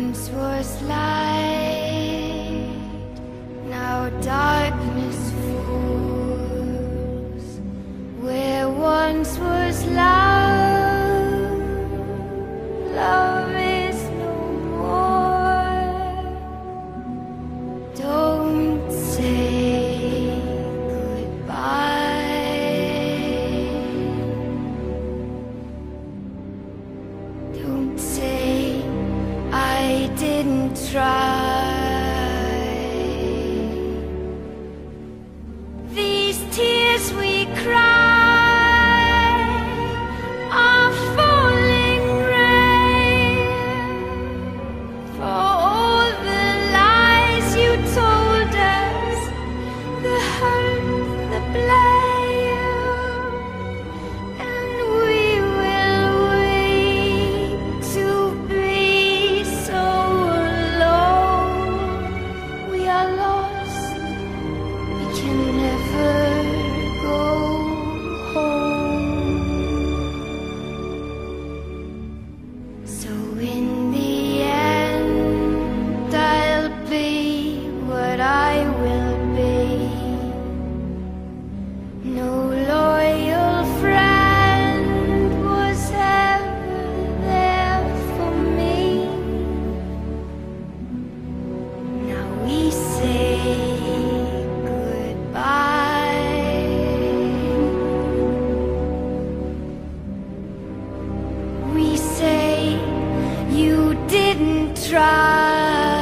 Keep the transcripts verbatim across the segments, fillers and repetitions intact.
once was light, now darkness falls. Where once was love, love is no more. Don't say goodbye. Don't say I didn't try. These tears we cry are falling rain for all the lies you told us, the hurt, the blame, and we will wait to be so alone. We are lost, we can never go home. So in the end, I'll be what I will be. No loyal friend was ever there for me. Now we say goodbye. We say you didn't try.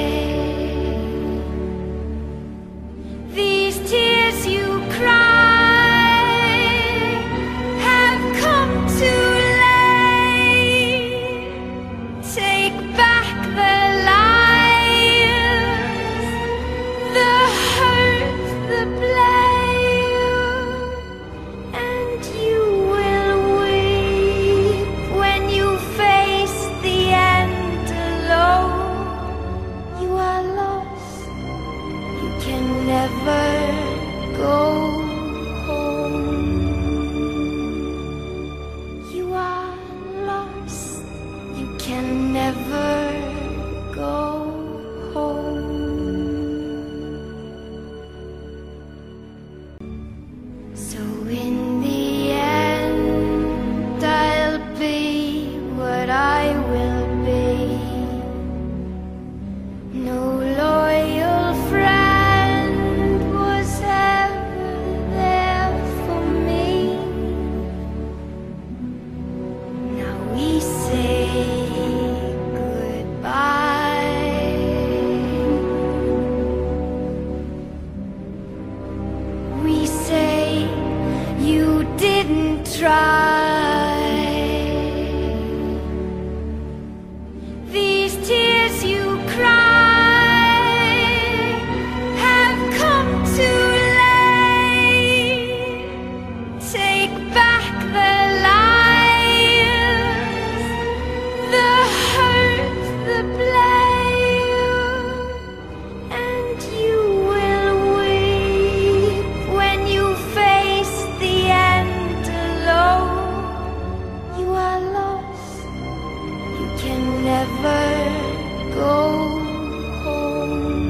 These tears you cry have come too late. Take back the lies, the hurt, the blame, and you will weep when you face the end alone. You are lost, you can never go home. You are lost, you can never go home. So in the end, I'll be what I will be. No loyal friend was ever there for me. Now we say goodbye. We say you didn't try. These tears you cry have come too late. Take back the lies, the hurt, the blame, and you will weep when you face the end alone. You are lost, you can never go home.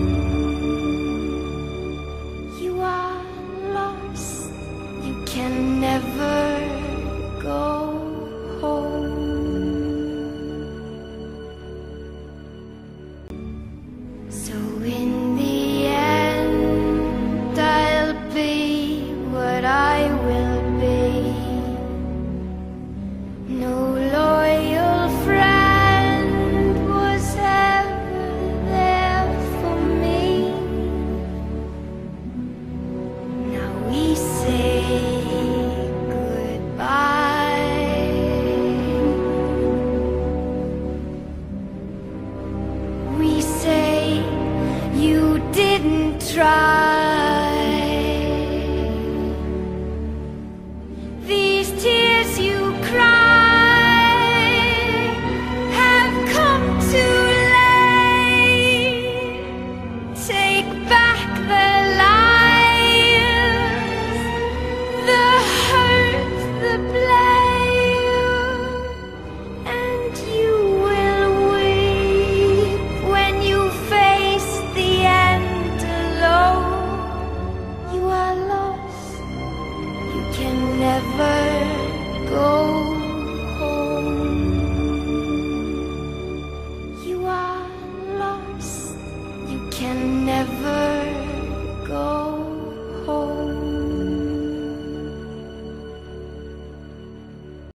You are lost, you can never go home. So in the end, I'll be what I will be. No loyal friend was ever there for me. Now we say goodbye. We say you didn't try.